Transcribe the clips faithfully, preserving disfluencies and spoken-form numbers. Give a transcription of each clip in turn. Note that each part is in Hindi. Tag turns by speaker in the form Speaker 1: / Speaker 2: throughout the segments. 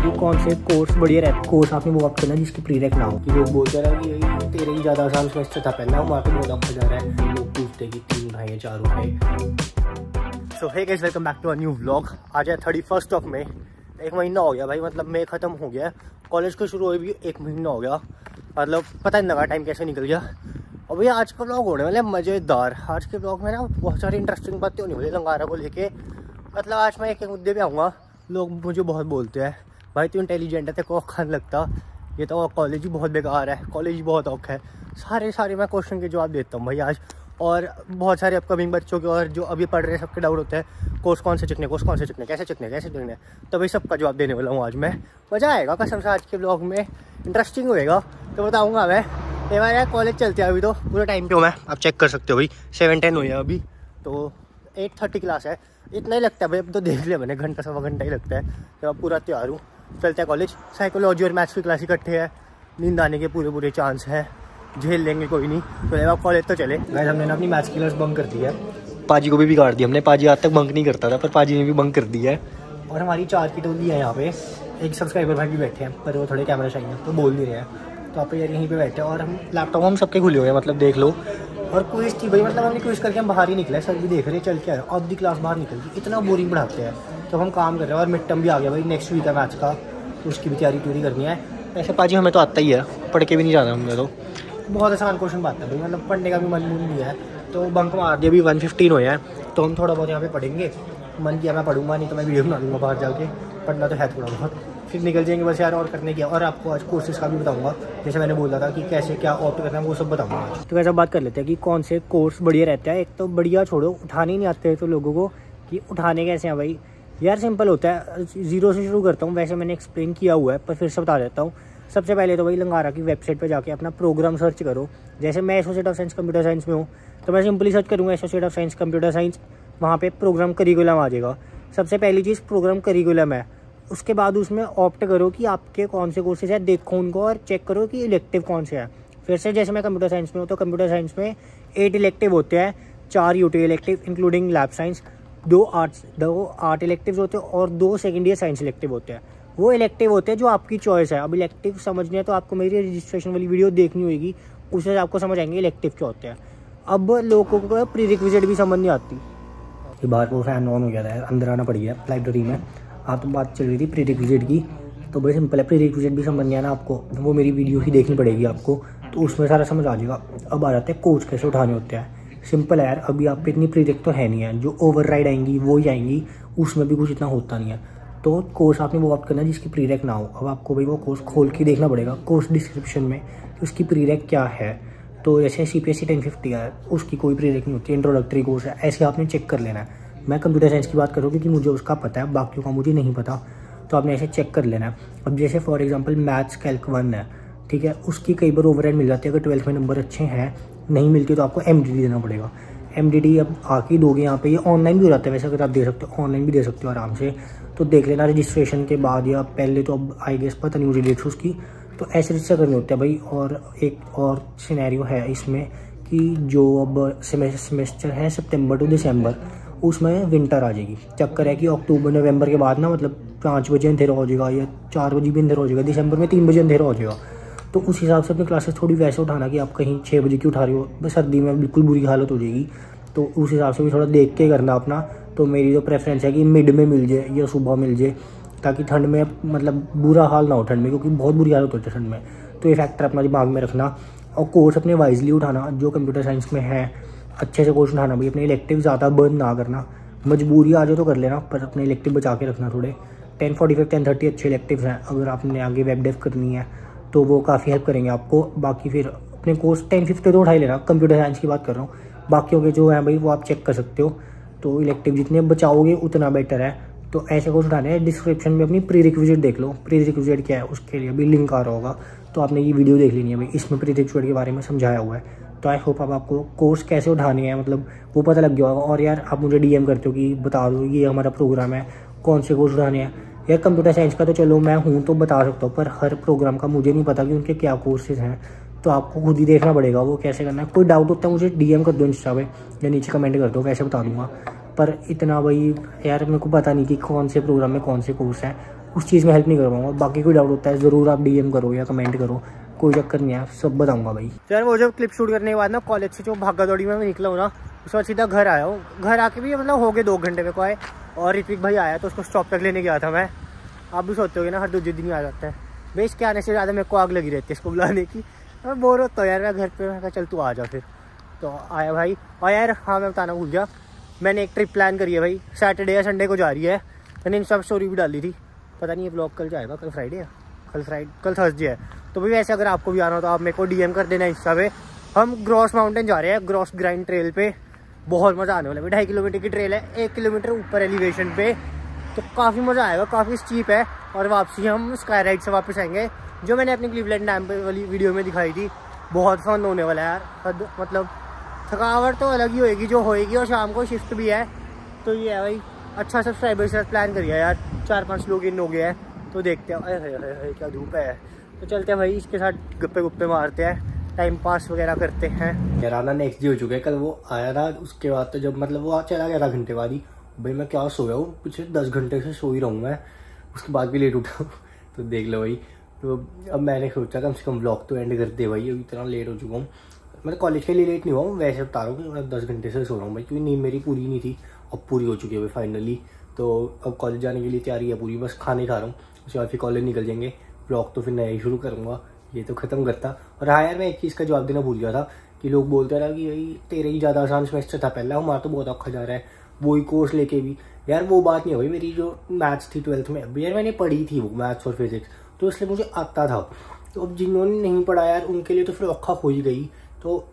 Speaker 1: कि कौन से कोर्स बढ़िया रहते कोर्स आपने वो ऑप्ट करना जिसकी प्रीरेक ना हो। कि लोग बोलते रहे कि यही तेरे ही ज़्यादा आसान सेमेस्टर था पहला, वहाँ पे बहुत अच्छा जा रहा है, लोग पूछते कि तीन उठाए या चार उठाए। So hey guys, welcome back to a new vlog. आज है थर्टी फर्स्ट ऑफ मई। एक महीना हो गया भाई, मतलब मई ख़त्म हो गया, कॉलेज को शुरू हुए भी एक महीना हो गया, मतलब पता नहीं लगा टाइम कैसे निकल गया। और भैया आज का व्लॉग होने वाला है मज़ेदार। आज के व्लॉग में ना बहुत सारी इंटरेस्टिंग बातें होने वाली लंगारा को लेके। मतलब आज मैं एक मुद्दे पे आऊँगा। लोग मुझे बहुत बोलते हैं भाई तू इंटेलिजेंट है, तेरे को औखा नहीं लगता, ये तो कॉलेज ही बहुत बेकार है, कॉलेज ही बहुत औखा है। सारे सारे मैं क्वेश्चन के जवाब देता हूँ भाई आज। और बहुत सारे अपकमिंग बच्चों के और जो अभी पढ़ रहे हैं सबके डाउट होते हैं कोर्स कौन से चुकने, कोर्स कौन से चुकने, कैसे चुकने कैसे चुकने। तो भाई सबका जवाब देने वाला हूँ आज मैं। मज़ा आएगा कसम से, आज के ब्लॉग में इंटरेस्टिंग होएगा तो बताऊँगा मैं। ये यार कॉलेज चलते हैं अभी तो पूरे टाइम पे हूँ मैं, आप चेक कर सकते हो भाई। सेवन टेन हुई है अभी, तो एट थर्टी क्लास है, इतना ही लगता है भाई। अब तो देख लिया मैंने, घंटा सवा घंटा ही लगता है। तो अब पूरा तैयार हूँ, चलते हैं कॉलेज। साइकोलॉजी और मैथ्स की क्लास इकट्ठे है, नींद आने के पूरे पूरे चांस है, झेल लेंगे कोई नहीं। तो अब कॉलेज तो चले। गाइस हमने ना अपनी मैथ्स की क्लास बंक कर दी है, पाजी को भी बिगाड़ दिया हमने। पाजी आज तक बंक नहीं करता था, पर पाजी ने भी बंक कर दिया है। और हमारी चार की टोली है यहाँ पे। एक सब्सक्राइबर भाई भी बैठे हैं, पर वो थोड़े कैमरा शाई हैं तो बोल नहीं रहे हैं। तो आप यार यहीं पे बैठे हैं और हम लैपटॉप हम सबके खुले हुए हैं, मतलब देख लो। और क्विज थी भाई, मतलब हमने क्विज करके हम बाहर ही निकले, सर भी देख रहे चल के आए। अब दी क्लास बाहर निकल गई, इतना बोरिंग पढ़ाते हैं। तो हम काम कर रहे हैं और मिड टर्म भी आ गया भाई, नेक्स्ट वीक है मैथ्स का, तो उसकी भी तैयारी पूरी करनी है। ऐसे पाजी हमें तो आता ही है, पढ़ के भी नहीं जाना हमने। तो बहुत आसान क्वेश्चन बात है भाई, मतलब पढ़ने का भी मन मून नहीं है, तो बंक मार दिया। अभी वन फिफ्टीन हो है, तो हम थोड़ा बहुत यहाँ पे पढ़ेंगे। मन किया मैं पढ़ूंगा, नहीं तो मैं वीडियो बना लूँगा बाहर जाके। पढ़ना तो है थोड़ा बहुत, फिर निकल जाएंगे बस यार। और करने की, और आपको आज कोर्सेज का भी बताऊंगा, जैसे मैंने बोला था कि कैसे क्या ऑप्ट करना है वो सब बताऊंगा आज। तो वैसा बात कर लेते हैं कि कौन से कोर्स बढ़िया रहता है। एक तो बढ़िया छोड़ो, उठाने नहीं आते तो लोगों को कि उठाने कैसे हैं भाई। यार सिंपल होता है, जीरो से शुरू करता हूँ। वैसे मैंने एक्सप्लेन किया हुआ है, पर फिर से बता देता हूँ। सबसे पहले तो भाई लंगारा की वेबसाइट पर जाके अपना प्रोग्राम सर्च करो। जैसे मैं associate of science computer science में हूँ, तो मैं सिंपली सर्च करूँगा associate of science computer science, वहाँ पे प्रोग्राम करिकुलम आ जाएगा। सबसे पहली चीज़ प्रोग्राम करिकुलम है। उसके बाद उसमें ऑप्ट करो कि आपके कौन से कोर्सेज है, देखो उनको और चेक करो कि इलेक्टिव कौन से है। फिर से जैसे मैं कंप्यूटर साइंस में हूँ, तो कंप्यूटर साइंस में एट इलेक्टिव होते हैं, चार UT elective including lab science, दो आर्ट्स दो आर्ट इलेक्टिव होते हैं और दो सेकेंड ईयर साइंस इलेक्टिव होते हैं। वो इलेक्टिव होते हैं जो आपकी चॉइस है। अब इलेक्टिव समझने है तो आपको मेरी रजिस्ट्रेशन वाली वीडियो देखनी होगी, उससे आपको समझ आएंगे इलेक्टिव क्या होते हैं। अब लोगों को प्री रिक्विजिट भी समझ नहीं आती। बाहर को फैन ऑन हो गया था, अंदर आना पड़ गया लाइब्रेरी में। हाँ, तो बात चल रही थी प्री रिक्विजिट की। तो बड़ी सिंपल है, प्री रिक्विजिट भी समझ नहीं आना आपको, वो मेरी वीडियो ही देखनी पड़ेगी आपको, तो उसमें सारा समझ आ जाएगा। अब आ जाते हैं कोर्स कैसे उठाने होते हैं। सिंपल है यार, अभी आप पे इतनी प्रीरेक तो है नहीं है, जो ओवर राइड आएंगी वो ही आएंगी, उसमें भी कुछ इतना होता नहीं है। तो कोर्स आपने वो ऑप्ट करना है जिसकी प्रीरेक ना हो। अब आपको भाई वो कोर्स खोल के देखना पड़ेगा कोर्स डिस्क्रिप्शन में कि उसकी प्रीरेक क्या है। तो जैसे C P S C ten fifty है, उसकी कोई प्रीरेक नहीं होती, इंट्रोडक्टरी कोर्स है, ऐसे आपने चेक कर लेना है। मैं कंप्यूटर साइंस की बात करूँ क्योंकि मुझे उसका पता है, बाकियों का मुझे नहीं पता, तो आपने ऐसे चेक कर लेना है। अब जैसे for example maths calc one है, ठीक है, उसकी कई बार ओवरराइड मिल जाती है अगर ट्वेल्थ में नंबर अच्छे हैं। नहीं मिलती तो आपको एम डी डी देना पड़ेगा। एम डी डी अब आके दोगे यहाँ पे, ये ऑनलाइन भी हो जाता है वैसे, अगर आप दे सकते हो ऑनलाइन भी दे सकते हो आराम से। तो देख लेना रजिस्ट्रेशन के बाद या पहले, तो अब आई गेस पता नहीं मुझे डेट्स उसकी। तो ऐसे रजिस्टर करने होते हैं भाई। और एक और सिनेरियो है इसमें कि जो अब सेमेस्टर है सितंबर टू दिसंबर, उसमें विंटर आ जाएगी। चक्कर है कि अक्टूबर नवंबर के बाद ना, मतलब पाँच बजे अंधेरा हो जाएगा या चार बजे भी अंधेरा हो जाएगा, दिसंबर में तीन बजे अंधेरा हो जाएगा। तो उस हिसाब से अपनी क्लासेस थोड़ी वैसे उठाना कि आप कहीं छः बजे की उठा रहे हो, बस सर्दी में बिल्कुल बुरी हालत हो जाएगी। तो उस हिसाब से भी थोड़ा देख के करना अपना। तो मेरी तो प्रेफरेंस है कि मिड में मिल जाए या सुबह मिल जाए, ताकि ठंड में मतलब बुरा हाल ना हो ठंड में, क्योंकि बहुत बुरी हालत होती है ठंड में। तो ये फैक्टर अपना दिमाग में रखना और कोर्स अपने वाइजली उठाना। जो कंप्यूटर साइंस में है अच्छे से कोर्स उठाना भाई, अपने इलेक्टिव ज़्यादा बर्न ना करना। मजबूरी आ जाए तो कर लेना, पर अपने इलेक्टिव बचा के रखना थोड़े। Ten forty five ten thirty अच्छे इलेक्टिव्स हैं, अगर आपने आगे वेब डेव करनी है तो वो काफ़ी हेल्प करेंगे आपको। बाकी फिर अपने कोर्स टेन फिफ्टी तो उठा ही लेना, कंप्यूटर साइंस की बात कर रहा हूँ। बाकियों के जो हैं भाई वो आप चेक कर सकते हो। तो इलेक्टिव जितने बचाओगे उतना बेटर है। तो ऐसे कोर्स उठाने हैं। डिस्क्रिप्शन में अपनी प्री रिक्विजिट देख लो, प्री रिक्विजिट क्या है उसके लिए भी लिंक आ रहा होगा, तो आपने ये वीडियो देख लेनी है भाई, इसमें प्री रिक्विजिट के बारे में समझाया हुआ है। तो आई होप अब आपको कोर्स कैसे उठाने हैं मतलब वो पता लग गया होगा। और यार आप मुझे डी एम करते हो कि बता दो ये हमारा प्रोग्राम है, कौन से कोर्स उठाने हैं। यार कंप्यूटर साइंस का तो चलो मैं हूँ तो बता सकता हूँ, पर हर प्रोग्राम का मुझे नहीं पता कि उनके क्या कोर्सेज हैं, तो आपको खुद ही देखना पड़ेगा वो कैसे करना है। कोई डाउट होता है मुझे डीएम कर दो इंस्टा पे या नीचे कमेंट कर दो, वैसे बता दूंगा। पर इतना भाई यार मेरे को पता नहीं कि कौन से प्रोग्राम में कौन से कोर्स हैं। उस चीज़ में हेल्प नहीं कर पाऊंगा। बाकी कोई डाउट होता है ज़रूर आप डी एम करो या कमेंट करो, कोई चक्कर नहीं है, सब बताऊंगा भाई। तो यार वो जब क्लिप शूट करने के बाद ना कॉलेज से जो भागा दौड़ी में मैं निकला हूँ ना, उसके बाद सीधा घर आया हूँ। घर आके भी मतलब हो गए दो घंटे मेरे को आए, और ऋत्विक भाई आया तो उसको स्टॉप तक लेने गया था मैं। आप भी सोचते होगे ना हर दूसरे दिन ही आ जाता है, भाई इसके आने से ज़्यादा मेरे को आग लगी रहती है इसको बुलाने की। मैं बोर होता हूँ यार मैं घर पे, मैं कहा चल तू आ जा। फिर तो आया भाई। और यार हाँ मैं बताना भूल गया, मैंने एक ट्रिप प्लान करी है भाई, सैटरडे या संडे को जा रही है। मैंने इंस्टा पर स्टोरी भी डाली थी, पता नहीं ये ब्लॉग कल जाएगा, कल फ्राइडे है, कल फ्राइडे कल थर्सडे है। तो भाई वैसे अगर आपको भी आना हो तो आप मेरे को डी एम कर देना इंस्टा पे। हम ग्रॉस माउंटेन जा रहे हैं, ग्रॉस ग्राइंड ट्रेल पे, बहुत मज़ा आने वाला है। ढाई किलोमीटर की ट्रेल है, एक किलोमीटर ऊपर एलिवेशन पे, तो काफ़ी मज़ा आएगा, काफ़ी स्टीप है। और वापसी हम स्काई राइड से वापस आएंगे, जो मैंने अपनी क्लीवलैंड डैम पे वाली वीडियो में दिखाई थी। बहुत फन होने वाला है यार, मतलब थकावट तो अलग ही होएगी जो होएगी, और शाम को शिफ्ट भी है। तो ये है भाई, अच्छा सब्सक्राइबर से प्लान करिए यार, चार पाँच लोग इन हो गए हैं, तो देखते हैं। अरे अरे क्या धूप है। तो चलते हैं भाई, इसके साथ गप्पे गुप्पे मारते हैं, टाइम पास वगैरह करते हैं। यार आना नेक्स्ट डे हो चुका है, कल वो आया था, उसके बाद तो जब मतलब वो चला गया था घंटे बाद ही, भाई मैं क्या सोया हूँ, पिछले दस घंटे से सो ही रहूँ मैं, उसके बाद भी लेट उठा हूँ। तो देख लो भाई। तो अब मैंने सोचा कम से कम ब्लॉग तो एंड कर दे भाई, अभी इतना लेट हो चुका हूँ। मतलब कॉलेज के लिए लेट नहीं हुआ हूँ, वैसे बता रहा हूँ कि मैं दस घंटे से सो रहा हूँ भाई, क्योंकि नींद मेरी पूरी नहीं थी, अब पूरी हो चुकी है भाई फाइनली। तो अब कॉलेज जाने के लिए तैयारी है पूरी, बस खाने खा रहा हूँ, उसके बाद फिर कॉलेज निकल जाएंगे। ब्लॉग तो फिर नया ही शुरू करूँगा, ये तो ख़त्म करता। और हाँ यार मैं एक चीज़ का जवाब देना भूल गया था कि लोग बोलते रहा कि भाई तेरे ही ज़्यादा आसान सेमेस्टर था पहला, हमारा तो बहुत औखा जा रहा है वही कोर्स लेके भी। यार वो बात नहीं है भाई, मेरी जो मैथ्स थी ट्वेल्थ में, अभी यार मैंने पढ़ी थी वो मैथ्स और फिजिक्स, तो इसलिए मुझे आता था। तो अब जिन्होंने नहीं पढ़ा यार उनके लिए तो फिर औखा हो ही गई। तो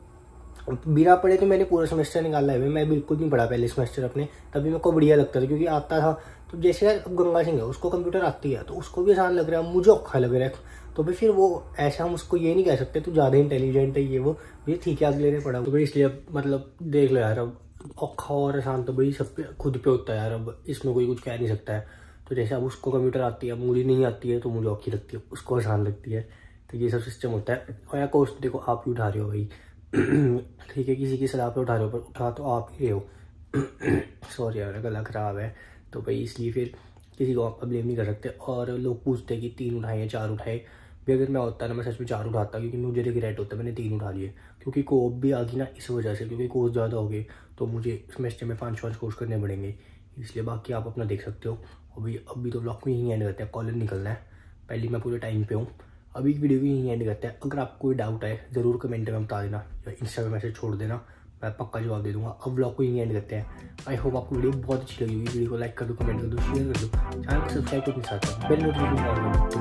Speaker 1: बिना पढ़े तो मैंने पूरा सेमेस्टर निकाला है, मैं बिल्कुल नहीं पढ़ा पहले सेमेस्टर अपने, तभी मेरे को बढ़िया लगता था क्योंकि आता था। तो जैसे यार अब गंगा सिंह है, उसको कंप्यूटर आती है तो उसको भी आसान लग रहा है, मुझे औखा लग रहा है। तो भाई फिर वो ऐसा हम उसको ये नहीं कह सकते तो ज़्यादा इंटेलिजेंट है ये वो, ये ठीक है अगले ने पढ़ा। तो भाई इसलिए अब मतलब देख लो यार, अब औखा और आसान तो भाई सब पे खुद पे होता है यार, अब इसमें कोई कुछ कह नहीं सकता है। तो जैसे अब उसको कंप्यूटर आती है, मुझे नहीं आती है तो मुझे औखी लगती है, उसको आसान लगती है। तो ये सब सिस्टम होता है। और यार कोर्स देखो आप ही उठा रहे हो भाई, ठीक है किसी की सलाह पे उठा रहे हो, पर उठा तो आप ही हो। सॉरी यार गला खराब है, तो भाई इसलिए फिर किसी को आप ब्लेम नहीं कर सकते। और लोग पूछते हैं कि तीन उठाए या चार उठाए, भी अगर मैं होता ना मैं सच में चार उठाता, क्योंकि मुझे रिग्रेट होता है मैंने तीन उठा लिए, क्योंकि कोप भी आ गई ना इस वजह से, क्योंकि कोर्स ज़्यादा हो गए तो मुझे सेमेस्टर में पाँच पाँच कोर्स करने पड़ेंगे, इसलिए। बाकी आप अपना देख सकते हो। अभी अभी तो ब्लॉग को यहीं एंड करते हैं, कॉलेज निकलना है, पहले मैं पूरे टाइम पे हूँ। अभी वीडियो को यहीं एंड करते हैं। अगर आपको कोई डाउट है ज़रूर कमेंट में बता देना या इंस्टा पे मैसेज छोड़ देना, मैं पक्का जवाब दे दूंगा। अब व्लॉग को यहीं एंड करते हैं। आई होप आपको वीडियो बहुत अच्छी लगी होगी। वीडियो को लाइक कर दो, कमेंट कर दो, शेयर कर दो, चैनल को सब्सक्राइब करने के साथ बेल नोटिफिकेशन ऑन कर दो।